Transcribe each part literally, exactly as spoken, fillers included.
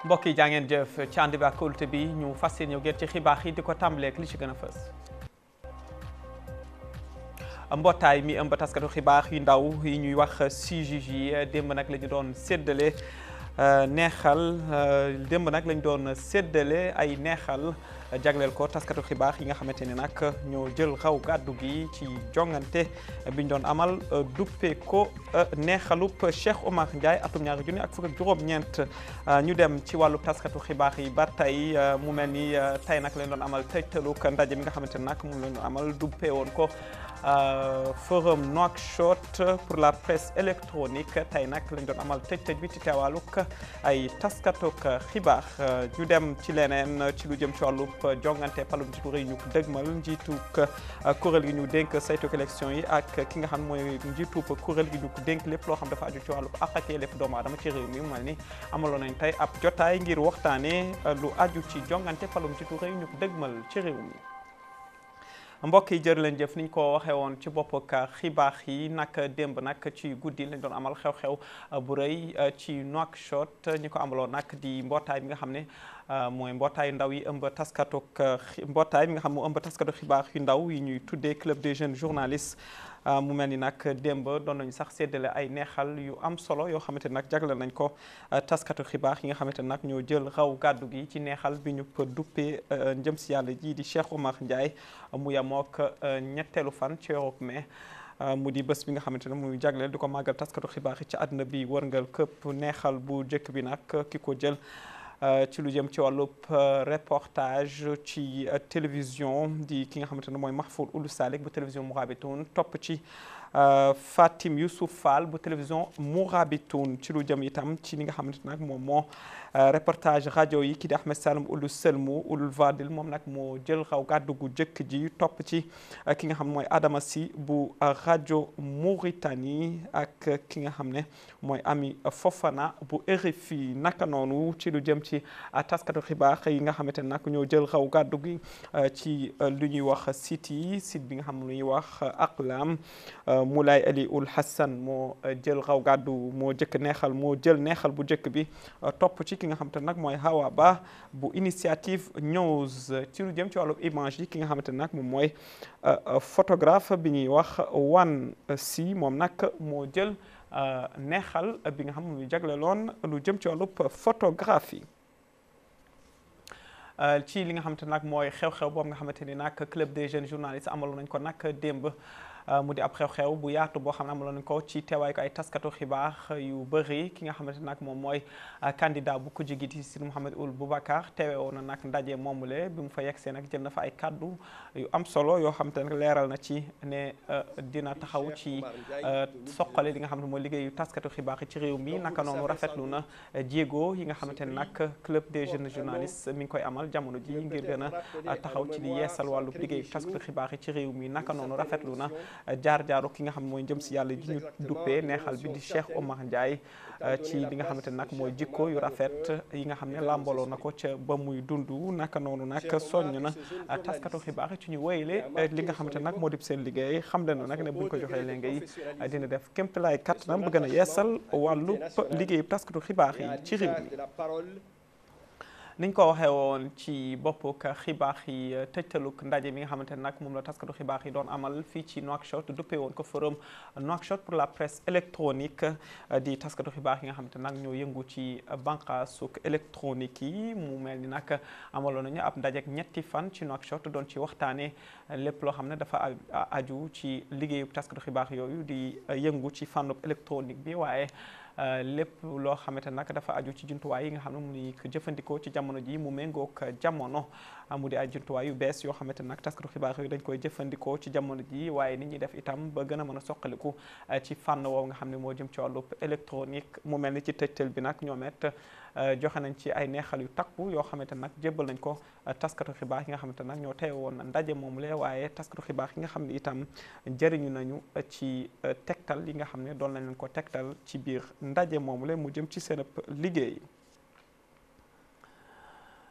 mbokk yi jaa ngeen jëf ci ànd bi ak kóolute bi ñu fas yéene ñëw ngeen ci xibaar yi di ko tàmbaleek li ci gën a fës. mbootaay mi ëmb taskatu xibaar yu ndaw yi ñuy wax C G J démb nag la ñu doon séddale neexal démb nag la ñu doon séddale ay neexal jagleel ko taskatu xibaar yi nga xamante ne nag ñoo jël xaw gàddu gi ci jongante bi ñu doon amal duppe ko neexalub Cheikh Omar Ndiaye atum ñaari junni ak fukk ak juróom-ñeent ñu dem ci wàllu taskatu xibaar yi ba tey mu mel ni tey nag lañ doon amal tëjtaluk ndaje mi nga xamante ne nag moom la ñu amal duppe woon ko forum Nouakchott pour la presse électronique tey nag lañ doon amal tëj-tëj bi ci teewaaluk ay taskatuk xibaar ñu dem ci leneen ci lu jëm ci wàllub jongante palum njiitu réew ñu dëgmal njiituk kuréel gi ñu dénk saytuk élection yi ak ki nga xam mooy njiitub kuréel gi ñu dénk lépp loo xam dafa aju ci wàllub àq ak yelleef doomu aadama ci réew mi mu mel ni amaloon nañ tey ab jotaay ngir waxtaane lu aju ci jongante palum njiitu réew ñu dëgmal ci réew mi. mbokk yi jërë leen jëf ni ñu ko waxee woon ci bopp ak xibaar yi nag démb nag ci guddi lañ doon amal xew-xew bu rëy ci Nouakchott ñi ko amaloon nag di mbootaay bi nga xam ne mooy mbootaayu ndaw yi ëmb taskatuk mbootaay bi nga xam moo ëmb taskatu xibaar yu ndaw yi ñuy tuddee club des jeunes journalistes mu mel ni nag démb doon nañu sax séddale ay neexal yu am solo yoo xamante nag jagleel nañ ko taskatu xibaar yi nga xamante nag ñoo jël raw gàddu gi ci neexal bi ñu duppee njëm si yàlla ji di Cheikh Omar Ndiaye mu yamook ñetteelu fan ci weeru mai mu di bés bi nga xamante ne muy jagleel di ko màggal taskatu xibaar yi ci àdduna bi wërngal këpp neexal bu njëkk bi nag ki ko jël ci lu jëm ci wàllub reportage ci télévision di ki nga xamante ne mooy Mahfoud Ould Salik bu télévision Mourabitoun topp ci Fatim Youssouf Fall bu télévision Mourabitoun ci lu jëm itam ci li nga xamante nag moom moo reportage rajo yi ki di Ahmed Salem Ould Selmou Ould Vadil moom nag moo jël xaw gàddu gu jëkk ji topp ci ki nga xam mooy Adama Sy bu rajo Mauritanie ak ki nga xam ne mooy Ami Fofana bu R F I naka noonu ci lu jëm ci taskatu xibaar yi nga xamante ne nag ñoo jël xaw gàddu gi ci lu ñuy wax site yi site bi nga xam lu ñuy wax Aqlam Moulay Ali Ould Hassan moo jël xaw gàddu moo jëkk neexal moo jël neexal bu jëkk bi topp ci ki nga xamante ne nag mooy Hawa Ba bu initiative news ci lu jëm ci wàllu image yi ki nga xamante ne nag moom mooy photographe bi ñuy wax Wan Si moom nag moo jël neexal bi nga xam ne muy jagleeloon lu jëm ci wàllu photographie ci li nga xamante nag mooy xew-xew boobu nga xamante ni nag club des jeunes journalistes amaloon nañ ko nag démb mu di ab xew-xew bu yaatu boo xam ne amaloon nañ ko ci teewaay ko ay taskatu xibaar yu bëri ki nga xamante nag moom mooy candidat bu ko jigi di Sidi Mouhamed Ould Boubacar teewee woon na nag ndaje moomule bi mu fa yegsee nag jël na fa ay kaddu yu am solo yoo xamante nag leeral na ci ne dina taxaw ci soqale li nga xam ne mooy liggéeyu taskatu xibaar yi ci réew mi naka noonu rafetlu na jéego yi nga xamante ne nag club des jeunes journalistes mi ngi koy amal jamono ji ngir gën a taxaw ci li yeesal wàllu liggéeyu taskatu xibaar yi ci réew mi naka noonu rafetlu na jaar-jaaru ki nga xam ne mooy njëm si yàlla ji ñu duppee neexal bi di Cheikh Omar Ndiaye ci li nga xamante ne nag mooy jikko yu rafet yi nga xam ne làmbaloo na ko ca ba muy dund naka noonu nag soññ na taskatu xibaar yi ci ñu wéyle li nga xamante ne nag moo di seen liggéey xam leen nag ne buñ ko joxee léegi dina def kéemtalaay kattanam bëgg na yeesal wàllu liggéeyu taskatu xibaar yi ci réew mi. niñ ko waxee woon ci boppuk xibaar yi tëjtaluk ndaje mi nga xamante ne nag moom la taskatu xibaar yi doon amal fii ci Nouakchott duppee woon ko forum Nouakchott pour la presse électronique di taskatu xibaar yi nga xamante ne nag ñoo yëngu ci bànqaasuk électronique yi mu mel ni nag amaloon nañu ab ndaje ak ñetti fan ci Nouakchott doon ci waxtaanee lépp loo xam ne dafa aju ci liggéeyu taskatu xibaar yooyu di yëngu ci fànnub électronique bi waaye lépp loo xamante nag dafa aju ci jumtuwaay yi nga xam ne mu ngi jëfandikoo ci jamono ji mu méngoog jamono mu di ay jumtuwaay yu bees yoo xamante nag taskatu xibaar yooyu dañ koy jëfandikoo ci jamono ji waaye nit ñi def itam ba gën a mën a soqaliku ci fànn woowu nga xam ne moo jëm ci wàllu électronique mu mel ni ci tëjtal bi nag ñoom it joxe nañ ci ay neexal yu takku yoo xamante nag jébbal nañ ko taskatu xibaar yi nga xamante nag ñoo teew woon ndaje moom la waaye taskatu xibaar yi nga xam ne itam jëriñu nañu ci tegtal yi nga xam ne doon nañ leen ko tegtal ci biir ndaje moom la mu jëm ci seen liggéey.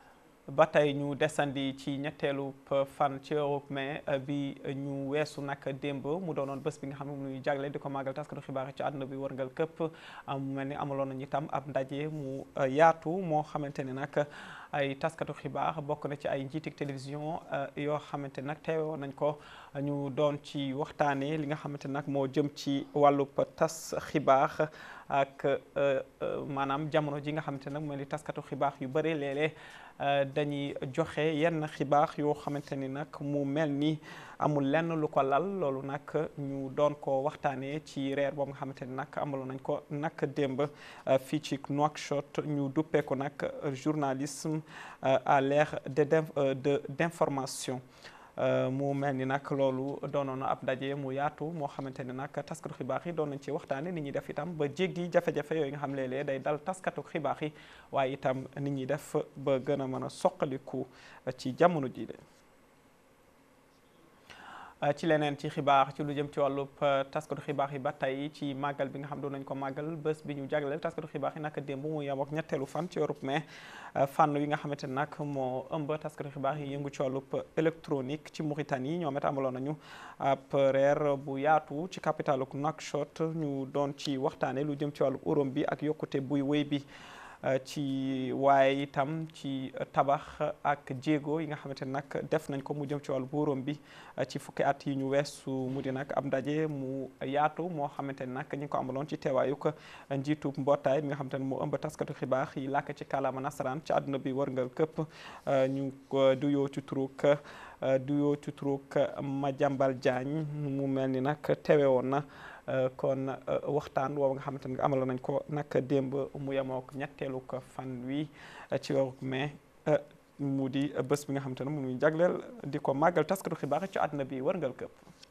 ba tey ñu desandi ci ñetteelu fan ci Europe mai bi ñu weesu nag démb mu doonoon bés bi nga xam ne mu ñuy jagle di ko màggal taskatu xibaar yi ci àdduna bi wërngal këpp mu mel ni amaloon nañu itam ab ndaje mu yaatu moo xamante ne nag ay taskatu xibaar bokk na ci ay njiitik télévision yoo xamante nag teewoon nañ ko ñu doon ci waxtaanee li nga xamante nag moo jëm ci wàllub tas xibaar ak maanaam jamono ji nga xamante nag mooy li taskatu xibaar yu bëri léeg-léeg dañuy joxe yenn xibaar yoo xamante ni nag mu mel ni amul lenn lu ko lal loolu nag ñu doon ko waxtaanee ci reer boobu nga xamante ni nag amaloon nañ ko nag démb fii ci Nouakchott ñu duppee ko nag journalisme à l'ère de de d'information mu mel ni nag loolu doonoon ab ndaje mu yaatu moo xamante ne nag taskatu xibaar yi doon nañ ci waxtaane nit ñi def itam ba jéggi jafe-jafe yooyu nga xam léeg-léeg day dal taskatu xibaar yi waaye itam nit ñi def ba gën a mën a soqaliku ci jamono ji de ci leneen ci xibaar ci lu jëm ci wàllub taskatu xibaar yi ba tey ci màggal bi nga xam doon nañ ko màggal bés bi ñu jagleel taskatu xibaar yi nag démb mu yem ak ñetteelu fan ci Europe mais fànn wi nga xamante ne nag moo ëmb taskatu xibaar yi yëngu ci wàllub électronique ci Mauritanie ñoom it amaloon nañu ab reer bu yaatu ci capitalu Nouakchott ñu doon ci waxtaane lu jëm ci wàllub uróom bi ak yokkute buy wéy bi ci waaye itam ci tabax ak jéego yi nga xamante ne nag def nañ ko mu jëm ci wàllu buuróom bi ci fukki at yi ñu weesu mu di nag am ndaje mu yaatu moo xamante ne nag ñu ngi ko amaloon ci teewaayu ko njiitu mbootaay mi nga xamante ne moo ëmb taskatu xibaar yi làkk ci kàllaama nasaraan ci àdduna bi wërngal këpp ñu du yoo ci turuk du yoo ci turuk Madiambal Diagne mu mel ni nag teewe woon na kon waxtaan woowu nga xamante ne amaloon nañ ko nag démb mu yemook ñetteelu ko fan wi ci weeru mai mu di bés bi nga xamante ne mu muy jagleel di ko màggal taskatu xibaar ci àdduna bi wërngal këpp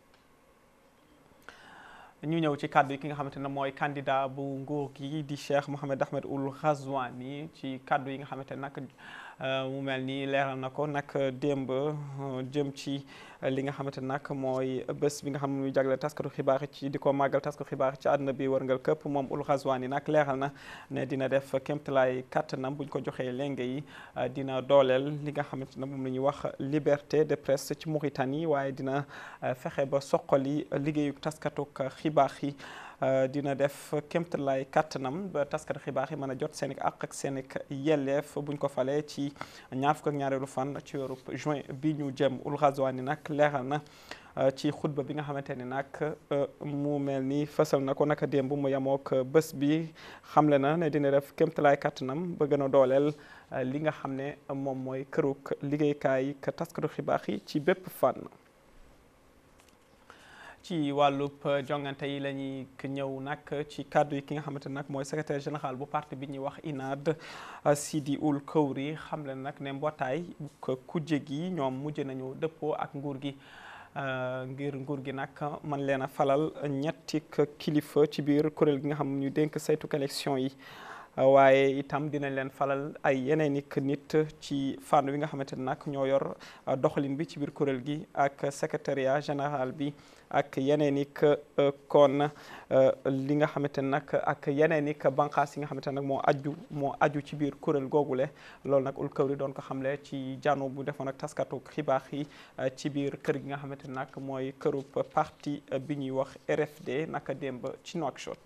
ñu ñëw ci kàddu yi ki nga xamante ne mooy candidat bu nguur gi di Cheikh Mohamed Ahmed Ould Ghazouani ci kàddu yi nga xamante ne nag mu mel ni leeral na ko nag démb jëm ci li nga xamante nag mooy bés bi nga xam ne muy jagleel taskatu xibaar ci di ko màggal taskatu xibaar ci àdduna bi wërngal këpp moom Ould Ghazouani nag leeral na ne dina def kéemtalaay kàttanam buñ ko joxee lenge yi dina dooleel li nga xamante ne moom la ñuy wax liberté de presse ci Mauritanie waaye dina fexe ba soqali liggéeyu taskatu xibaar yi dina def kéemtalaay kàttanam ba taskatu xibaar yi mën a jot seen i àq ak seen i yelleef buñ ko falee ci ñaar fukk ak ñaareelu fan ci weeru juin bi ñu jëm. Ould Ghazouani nag leeral na ci xutba bi nga xamante ni nag mu mel ni fësal na ko naka démb mu yemook bés bi xamle na ne dina def kéemtalaay kàttanam ba gën a dooleel li nga xam ne moom mooy këruk liggéeykaay ka taskatu xibaar yi ci bépp fànn. ci wàllub jongante yi la ñuy ñëw nag ci kàddu yi ki nga xamante nag mooy secrétaire général bu parti bi ñuy wax I N A D Sidi Ould Kawri xam le nag ne mbootaay kujje gi ñoom mujj nañu dëppoo ak nguur gi ngir nguur gi nag man leen a falal ñetti kilifa ci biir kuréel gi nga xam ñu dénk saytu élection yi waaye itam dinañ leen falal ay yeneen i nit ci fànn wi nga xamante ne nag ñoo yor doxalin bi ci biir kuréel gi ak secrétariat général bi ak yeneen i kon li nga xamante ne nag ak yeneen i banqaas yi nga xamante ne nag moo aju moo aju ci biir kuréel googule loolu nag Ould Kawri doon ko xamle ci jànnu bu defoon ak taskatu xibaar yi ci biir kër gi nga xamante ne nag mooy kërub parti bi ñuy wax R F D naka démb ci Nouakchott.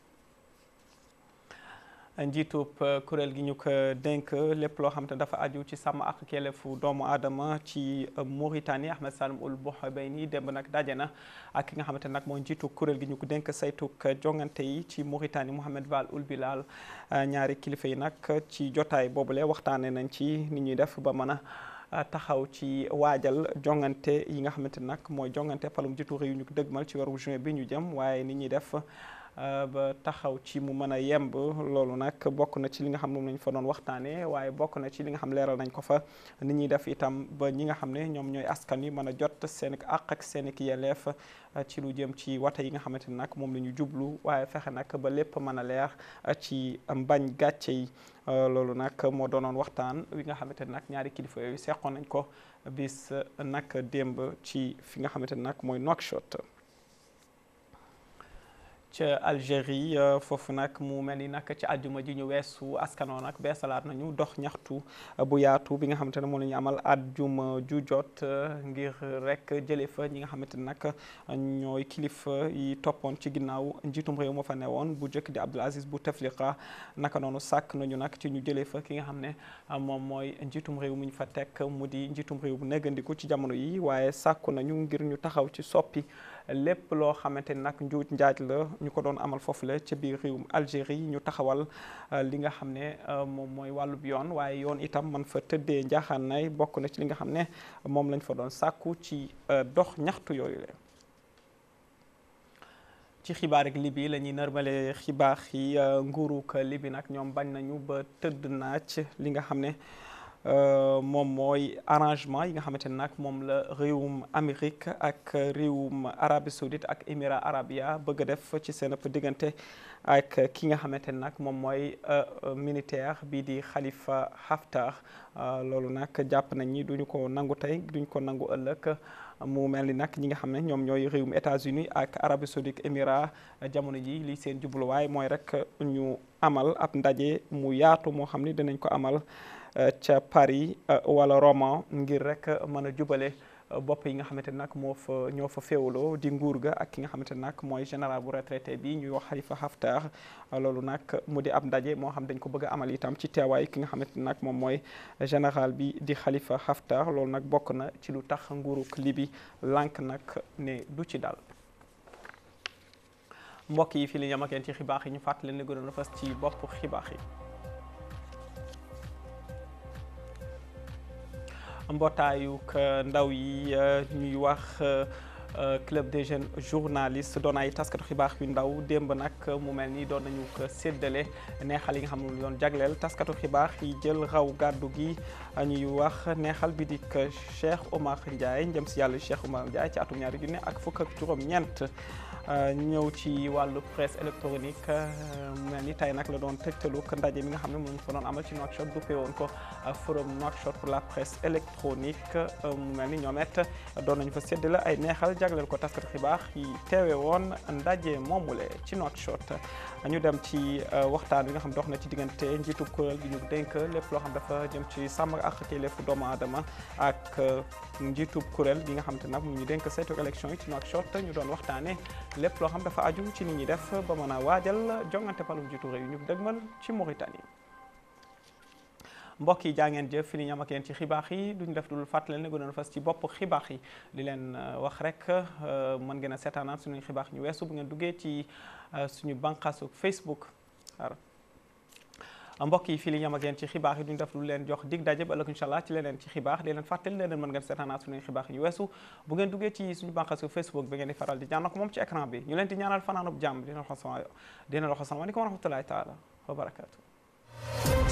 njiitub kuréel gi ñu ko dénk lépp loo xam te dafa aju ci sàmm ak yelleefu doomu aadama ci Mauritanie Ahmed Salim Ould Bouhayni démb nag daje na ak ki nga xamante nag mooy njiitu kuréel gi ñu ko dénk saytuk jongante yi ci Mauritanie Mohamed Val Ould Bilal ñaari kilifa yi nag ci jotaay boobule waxtaane nañ ci ni ñuy def ba mën a taxaw ci waajal jongante yi nga xamante nag mooy jongante palum njiitu réew ñu ko dëgmal ci weeru juin bi ñu jëm waaye ni ñuy def ba taxaw ci mu mën a yemb loolu nag bokk na ci li nga xam ne moom lañ fa doon waxtaanee waaye bokk na ci li nga xam leeral nañ ko fa ni ñuy def itam ba ñi nga xam ne ñoom ñooy askan wi mën a jot seen àq ak seen i yelleef ci lu jëm ci wate yi nga xamante ne nag moom la ñu jublu waaye fexe nag ba lépp mën a leer ci mbañ gàcce yi loolu nag moo doonoon waxtaan wi nga xamante ne nag ñaari kilifa yooyu seqoon nañ ko bis nag démb ci fi nga xamante ne nag mooy Nouakchott. ca Algérie foofu nag mu mel ni nag ci àjjuma ji ñu weesu askanoo nag beesalaat nañu dox ñaxtu bu yaatu bi nga xamante ne moom la ñu amal àjjuma ju jot ngir rek jëlee fa ñi nga xamante ne nag ñooy kilifa yi toppoon ci ginnaaw njiitum réew ma fa newoon bu njëkk di Abdoul Aziz Bouteflika naka noonu sàkk nañu nag ci ñu jëlee fa ki nga xam ne moom mooy njiitum réew mi ñu fa teg mu di njiitum réew bu neggandiku ci jamono yi waaye sàkku nañu ngir ñu taxaw ci soppi lépp loo xamante ni nag njuuj njaaj la ñu ko doon amal foofu la ca biir réewum Algérie ñu taxawal li nga xam ne moom mooy wàllub yoon waaye yoon itam man fa tëddee njaaxaanaay bokk na ci li nga xam ne moom lañ fa doon sàkku ci dox ñaxtu yooyu la ci xibaar ak Libi la ñuy nërmale xibaar yi nguuruk Libi nag ñoom bañ nañu ba tëdd naaj li nga xam ne moom mooy arrangement yi nga xamante ne nag moom la réewum Amérique ak réewum Arabie Saoudite ak Émirats arabia bëgg a def ci seen diggante ak ki nga xamante ne nag moom mooy militaire bii di Khalifa Haftar loolu nag jàpp nañ ni duñu ko nangu tey duñu ko nangu ëllëg mu mel ni nag ñi nga xam ne ñoom ñooy réewum États-Unis ak Arabie Saoudite Émirats jamono ji li seen jubluwaay mooy rek ñu amal ab ndaje mu yaatu moo xam ni dinañ ko amal ca Paris wala Roma ngir rek mën a jubale bopp yi nga xamante ne nag moo fa ñoo fa féewaloo di nguur ga ak ki nga xamante ne nag mooy général bu retraité bi ñuy wax Khalifa Haftar loolu nag mu di ab ndaje moo xam dañ ko bëgg a amal itam ci teewaay ki nga xamante ne nag moom mooy général bi di Khalifa Haftar loolu nag bokk na ci lu tax nguuruk Libi lànk nag ne du ci dal. mbokk yi fii li ñam ak yéen ci xibaar yi ñu fàttali leen li gënoon a fas ci bopp xibaar yi. mbootaayuk ndaw yi ñuy wax club des jeunes journalistes doon ay taskatu xibaar yu ndaw démb nag mu mel ni doon nañu ko séddale neexal yi nga xam ne lu doon jagleel taskatu xibaar yi jël raw gàddu gi ñuy wax neexal bi di Cheikh Omar Ndiaye njëm si yàlla Cheikh Omar Ndiaye ci atum ñaari junne ak fukk ak juróom-ñeent ñëw ci wàllu presse électronique mu mel ni tey nag la doon tëjtalu ndaje mi nga xam ne moom fa doon amal ci Nouakchott duppee woon ko forum Nouakchott pour la presse électronique mu mel ni ñoom it doon nañu fa séddale ay neexal jagleel ko taskatu xibaar yi teewe woon ndaje moomule ci Nouakchott ñu dem ci waxtaan bi nga xam dox na ci diggante njiitu kuréel gi ñu dénk lépp loo xam dafa jëm ci sàmm ak yelleefu doomu aadama ak njiitu kuréel gi nga xam te nag mu ñu dénk saytu élection yi ci Nouakchott ñu doon waxtaane lépp loo xam dafa aju ci nit ñi def ba mën a waajal jongante palum njiitu réew yi ñu dëgmal ci Mauritanie. mbokk yi jaa ngeen jëf fi ni ñam ak yéen ci xibaar yi duñ def dul fàttali ne gënoon fas ci bopp xibaar yi di leen wax rek mën ngeen a seetaanaat suñuy xibaar ñu weesu bu ngeen duggee ci suñu bànqaasu Facebook. mbokk yi fii li ñam ak yéen ci xibaar yi duñ def lu leen jox dig daje ba ëllëg incha allah ci leneen ci xibaar di leen fàttali leneen mën ngeen seetaanaat suñuy xibaar ñu weesu bu ngeen duggee ci suñu bànqaasu Facebook bi ngeen di faral di jànn ko moom ci écran bi ñu leen di ñaanal fanaanub jàmm dina loxo sama dina loxo sama ni ko wa rahmatullahi taala wa barakaatu.